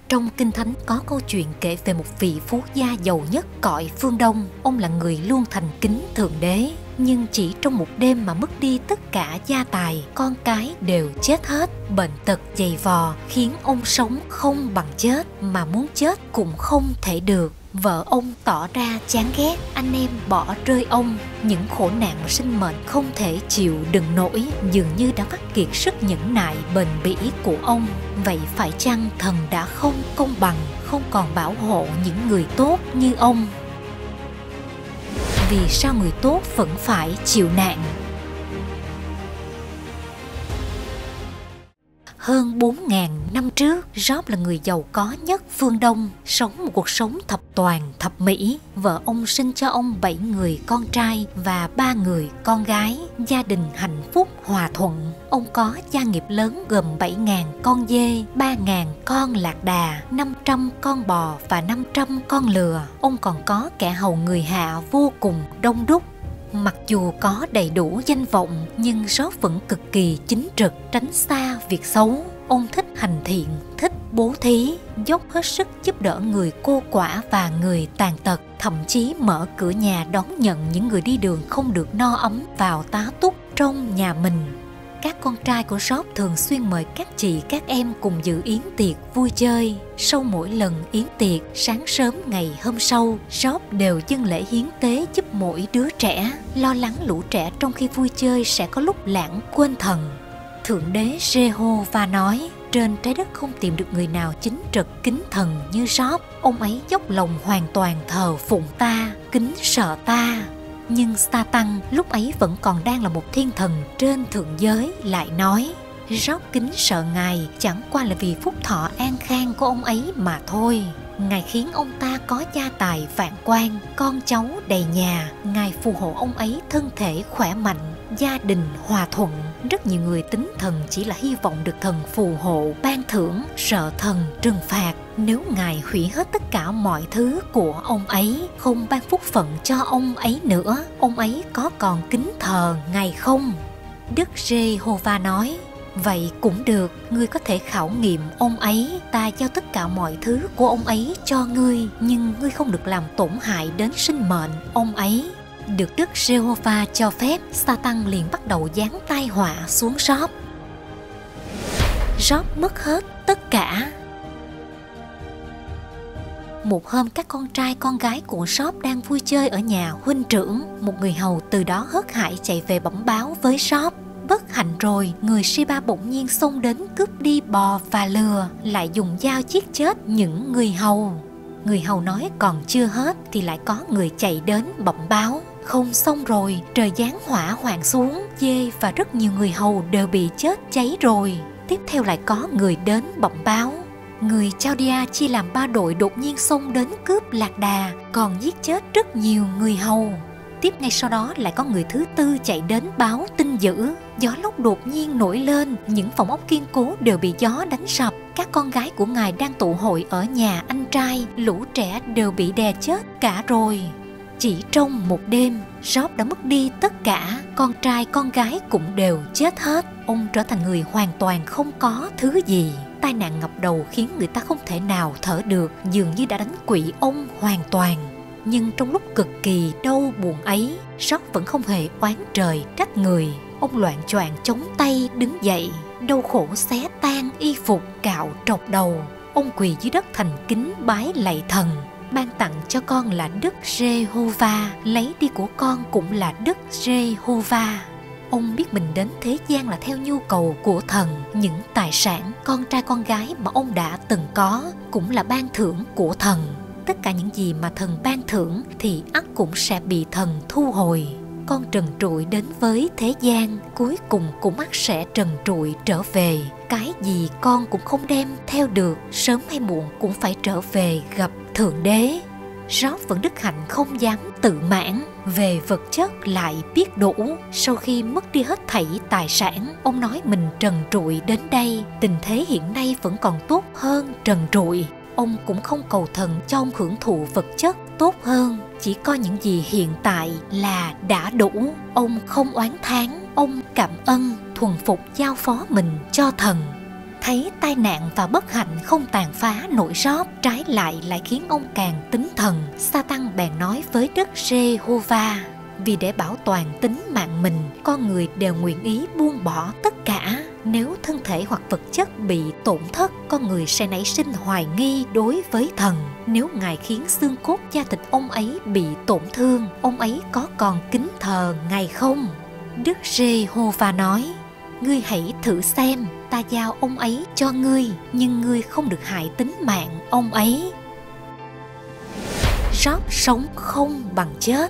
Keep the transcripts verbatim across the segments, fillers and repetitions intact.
Trong Kinh Thánh có câu chuyện kể về một vị phú gia giàu nhất cõi phương Đông. Ông là người luôn thành kính Thượng Đế, nhưng chỉ trong một đêm mà mất đi tất cả gia tài, con cái đều chết hết. Bệnh tật dày vò khiến ông sống không bằng chết, mà muốn chết cũng không thể được. Vợ ông tỏ ra chán ghét, anh em bỏ rơi ông. Những khổ nạn mà sinh mệnh không thể chịu đựng nổi dường như đã vắt kiệt sức nhẫn nại bền bỉ của ông. Vậy phải chăng thần đã không công bằng, không còn bảo hộ những người tốt như ông? Vì sao người tốt vẫn phải chịu nạn? Hơn bốn nghìn năm trước, Job là người giàu có nhất phương Đông, sống một cuộc sống thập toàn thập mỹ. Vợ ông sinh cho ông bảy người con trai và ba người con gái, gia đình hạnh phúc hòa thuận. Ông có gia nghiệp lớn gồm bảy nghìn con dê, ba nghìn con lạc đà, năm trăm con bò và năm trăm con lừa. Ông còn có kẻ hầu người hạ vô cùng đông đúc. Mặc dù có đầy đủ danh vọng, nhưng Job vẫn cực kỳ chính trực, tránh xa việc xấu. Ông thích hành thiện, thích bố thí, dốc hết sức giúp đỡ người cô quả và người tàn tật, thậm chí mở cửa nhà đón nhận những người đi đường không được no ấm vào tá túc trong nhà mình. Các con trai của Job thường xuyên mời các chị các em cùng dự yến tiệc vui chơi. Sau mỗi lần yến tiệc, sáng sớm ngày hôm sau, Job đều dâng lễ hiến tế giúp mỗi đứa trẻ, lo lắng lũ trẻ trong khi vui chơi sẽ có lúc lãng quên thần. Thượng Đế Giê-hô-va nói, trên trái đất không tìm được người nào chính trực kính thần như Job. Ông ấy dốc lòng hoàn toàn thờ phụng ta, kính sợ ta. Nhưng Sa-tăng lúc ấy vẫn còn đang là một thiên thần trên thượng giới lại nói, Job kính sợ Ngài chẳng qua là vì phúc thọ an khang của ông ấy mà thôi. Ngài khiến ông ta có gia tài vạn quan, con cháu đầy nhà. Ngài phù hộ ông ấy thân thể khỏe mạnh, gia đình hòa thuận. Rất nhiều người tín thần chỉ là hy vọng được thần phù hộ, ban thưởng, sợ thần trừng phạt. Nếu Ngài hủy hết tất cả mọi thứ của ông ấy, không ban phúc phận cho ông ấy nữa, ông ấy có còn kính thờ Ngài không? Đức Giê-hô-va nói, vậy cũng được, ngươi có thể khảo nghiệm ông ấy. Ta giao tất cả mọi thứ của ông ấy cho ngươi, nhưng ngươi không được làm tổn hại đến sinh mệnh ông ấy. Được Đức Giê-hô-va cho phép, Sa-tăng liền bắt đầu giáng tai họa xuống Job. Job mất hết tất cả. Một hôm, các con trai con gái của Job đang vui chơi ở nhà huynh trưởng. Một người hầu từ đó hớt hải chạy về bẩm báo với Job. Bất hạnh rồi, người Sheba bỗng nhiên xông đến cướp đi bò và lừa, lại dùng dao giết chết những người hầu. Người hầu nói còn chưa hết thì lại có người chạy đến bẩm báo, không xong rồi, trời giáng hỏa hoạn xuống, dê và rất nhiều người hầu đều bị chết cháy rồi. Tiếp theo lại có người đến bẩm báo, người Chaldea chia làm ba đội đột nhiên xông đến cướp lạc đà, còn giết chết rất nhiều người hầu. Tiếp ngay sau đó lại có người thứ tư chạy đến báo tin dữ, gió lốc đột nhiên nổi lên, những phòng ốc kiên cố đều bị gió đánh sập. Các con gái của ngài đang tụ hội ở nhà anh trai, lũ trẻ đều bị đè chết cả rồi. Chỉ trong một đêm, Job đã mất đi tất cả, con trai con gái cũng đều chết hết. Ông trở thành người hoàn toàn không có thứ gì. Tai nạn ngập đầu khiến người ta không thể nào thở được, dường như đã đánh quỵ ông hoàn toàn. Nhưng trong lúc cực kỳ đau buồn ấy, Job vẫn không hề oán trời trách người. Ông loạng choạng chống tay đứng dậy, đau khổ xé tan y phục, cạo trọc đầu. Ông quỳ dưới đất thành kính bái lạy thần. Ban tặng cho con là Đức Giê-hô-va, lấy đi của con cũng là Đức Giê-hô-va. Ông biết mình đến thế gian là theo nhu cầu của thần. Những tài sản, con trai con gái mà ông đã từng có cũng là ban thưởng của thần. Tất cả những gì mà thần ban thưởng thì ắt cũng sẽ bị thần thu hồi. Con trần trụi đến với thế gian, cuối cùng cũng ắt sẽ trần trụi trở về. Cái gì con cũng không đem theo được, sớm hay muộn cũng phải trở về gặp Thượng Đế. Job vẫn đức hạnh không dám tự mãn, về vật chất lại biết đủ. Sau khi mất đi hết thảy tài sản, ông nói mình trần trụi đến đây, tình thế hiện nay vẫn còn tốt hơn trần trụi. Ông cũng không cầu thần cho ông hưởng thụ vật chất tốt hơn, chỉ coi những gì hiện tại là đã đủ. Ông không oán thán, ông cảm ơn, thuần phục giao phó mình cho thần. Thấy tai nạn và bất hạnh không tàn phá nổi Job, trái lại lại khiến ông càng tín thần. Sa-tăng bèn nói với Đức Giê-hô-va: vì để bảo toàn tính mạng mình, con người đều nguyện ý buông bỏ tất cả. Nếu thân thể hoặc vật chất bị tổn thất, con người sẽ nảy sinh hoài nghi đối với thần. Nếu Ngài khiến xương cốt da thịt ông ấy bị tổn thương, ông ấy có còn kính thờ Ngài không? Đức Giê-hô-va nói: ngươi hãy thử xem, ta giao ông ấy cho ngươi, nhưng ngươi không được hại tính mạng ông ấy. Job sống không bằng chết.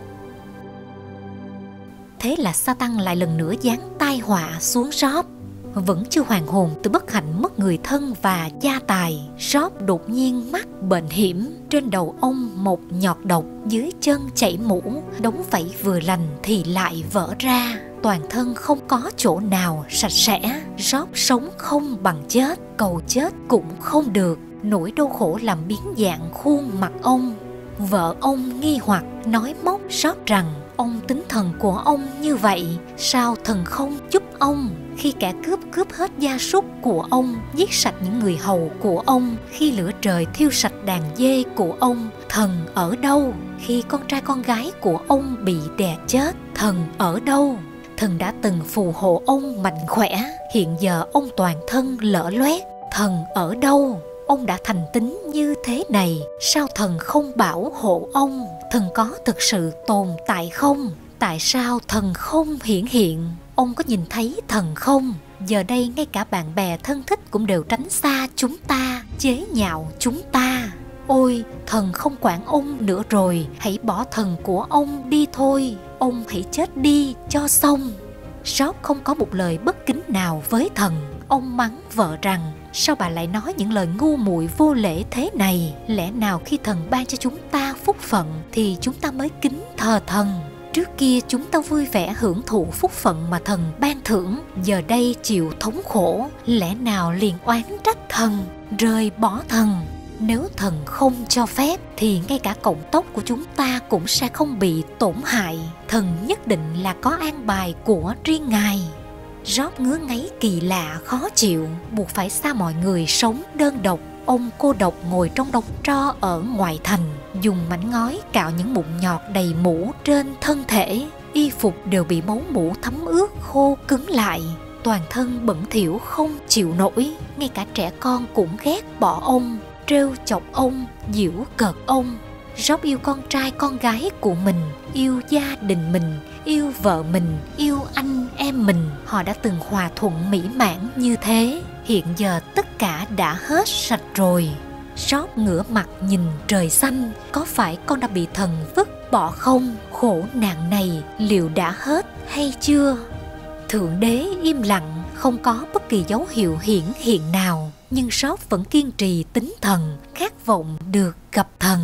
Thế là Sa-tăng lại lần nữa giáng tai họa xuống Job. Vẫn chưa hoàn hồn từ bất hạnh mất người thân và gia tài, Job đột nhiên mắc bệnh hiểm. Trên đầu ông một nhọt độc, dưới chân chảy mũ, đóng vảy vừa lành thì lại vỡ ra. Toàn thân không có chỗ nào sạch sẽ. Job sống không bằng chết, cầu chết cũng không được. Nỗi đau khổ làm biến dạng khuôn mặt ông. Vợ ông nghi hoặc nói móc Job rằng: ông tính thần của ông như vậy, sao thần không giúp ông? Khi kẻ cướp cướp hết gia súc của ông, giết sạch những người hầu của ông, khi lửa trời thiêu sạch đàn dê của ông, thần ở đâu? Khi con trai con gái của ông bị đè chết, thần ở đâu? Thần đã từng phù hộ ông mạnh khỏe, hiện giờ ông toàn thân lở loét, thần ở đâu? Ông đã thành tín như thế này, sao thần không bảo hộ ông? Thần có thực sự tồn tại không? Tại sao thần không hiển hiện? Ông có nhìn thấy thần không? Giờ đây ngay cả bạn bè thân thích cũng đều tránh xa chúng ta, chế nhạo chúng ta. Ôi, thần không quản ông nữa rồi, hãy bỏ thần của ông đi thôi. Ông hãy chết đi cho xong. Job không có một lời bất kính nào với thần. Ông mắng vợ rằng: sao bà lại nói những lời ngu muội vô lễ thế này? Lẽ nào khi thần ban cho chúng ta phúc phận thì chúng ta mới kính thờ thần? Trước kia chúng ta vui vẻ hưởng thụ phúc phận mà thần ban thưởng, giờ đây chịu thống khổ, lẽ nào liền oán trách thần, rời bỏ thần? Nếu thần không cho phép thì ngay cả cọng tóc của chúng ta cũng sẽ không bị tổn hại. Thần nhất định là có an bài của riêng Ngài. Job ngứa ngáy kỳ lạ khó chịu, buộc phải xa mọi người sống đơn độc. Ông cô độc ngồi trong đống tro ở ngoại thành, dùng mảnh ngói cạo những mụn nhọt đầy mũ trên thân thể. Y phục đều bị máu mũ thấm ướt khô cứng lại, toàn thân bẩn thỉu không chịu nổi. Ngay cả trẻ con cũng ghét bỏ ông, trêu chọc ông, giễu cợt ông. Job yêu con trai con gái của mình, yêu gia đình mình, yêu vợ mình, yêu anh em mình. Họ đã từng hòa thuận mỹ mãn như thế, hiện giờ tất cả đã hết sạch rồi. Job ngửa mặt nhìn trời xanh, có phải con đã bị thần vứt bỏ không? Khổ nạn này liệu đã hết hay chưa? Thượng đế im lặng, không có bất kỳ dấu hiệu hiển hiện nào, nhưng Job vẫn kiên trì tín thần, khát vọng được gặp thần.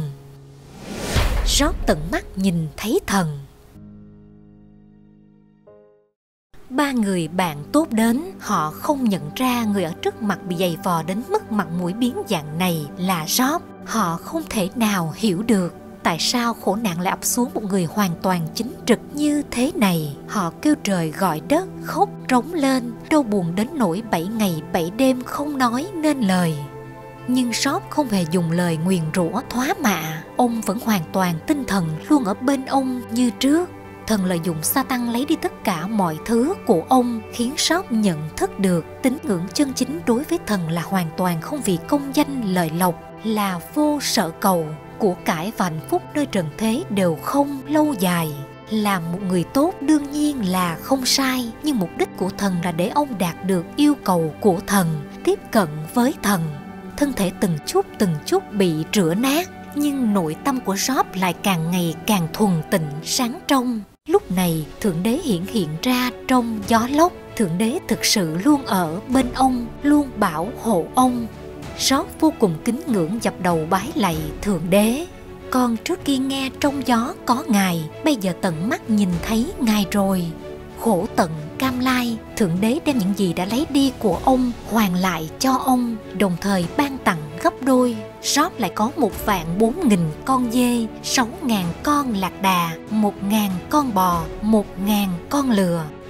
Job tận mắt nhìn thấy thần. Ba người bạn tốt đến, họ không nhận ra người ở trước mặt bị giày vò đến mức mặt mũi biến dạng này là Job. Họ không thể nào hiểu được tại sao khổ nạn lại ập xuống một người hoàn toàn chính trực như thế này. Họ kêu trời gọi đất, khóc trống lên, đau buồn đến nỗi bảy ngày bảy đêm không nói nên lời. Nhưng Job không hề dùng lời nguyền rủa thoá mạ. Ông vẫn hoàn toàn tin thần luôn ở bên ông như trước. Thần lợi dụng Sa-tăng lấy đi tất cả mọi thứ của ông, khiến Job nhận thức được tín ngưỡng chân chính đối với thần là hoàn toàn không vì công danh lợi lộc, là vô sợ cầu. Của cải và hạnh phúc nơi trần thế đều không lâu dài. Làm một người tốt đương nhiên là không sai, nhưng mục đích của thần là để ông đạt được yêu cầu của thần, tiếp cận với thần. Thân thể từng chút từng chút bị rửa nát, nhưng nội tâm của Job lại càng ngày càng thuần tịnh sáng trong. Lúc này Thượng Đế hiện hiện ra trong gió lốc. Thượng Đế thực sự luôn ở bên ông, luôn bảo hộ ông. Job vô cùng kính ngưỡng dập đầu bái lạy Thượng Đế. Con trước kia nghe trong gió có Ngài, bây giờ tận mắt nhìn thấy Ngài rồi. Khổ tận cam lai, Thượng Đế đem những gì đã lấy đi của ông hoàn lại cho ông, đồng thời ban tặng gấp đôi. Job lại có một vạn bốn nghìn con dê, sáu ngàn con lạc đà, một ngàn con bò, một ngàn con lừa.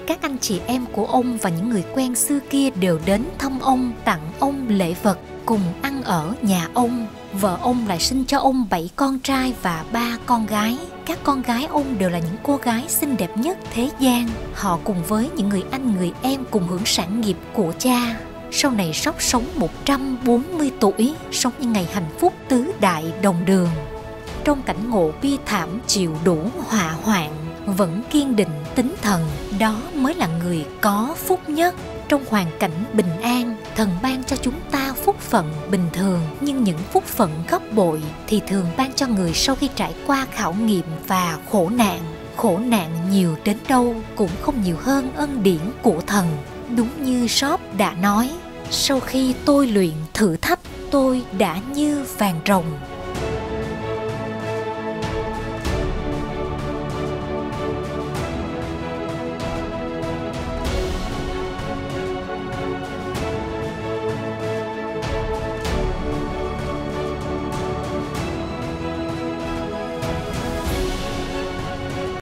Các anh chị em của ông và những người quen xưa kia đều đến thăm ông, tặng ông lễ vật, cùng ăn ở nhà ông. Vợ ông lại sinh cho ông bảy con trai và ba con gái. Các con gái ông đều là những cô gái xinh đẹp nhất thế gian. Họ cùng với những người anh người em cùng hưởng sản nghiệp của cha. Sau này Sóc sống một trăm bốn mươi tuổi, sống những ngày hạnh phúc tứ đại đồng đường. Trong cảnh ngộ bi thảm chịu đủ họa hoạn, vẫn kiên định tinh thần, đó mới là người có phúc nhất. Trong hoàn cảnh bình an, thần ban cho chúng ta phúc phận bình thường, nhưng những phúc phận gấp bội thì thường ban cho người sau khi trải qua khảo nghiệm và khổ nạn. Khổ nạn nhiều đến đâu cũng không nhiều hơn ân điển của thần. Đúng như Job đã nói, sau khi tôi luyện thử thách, tôi đã như vàng rồng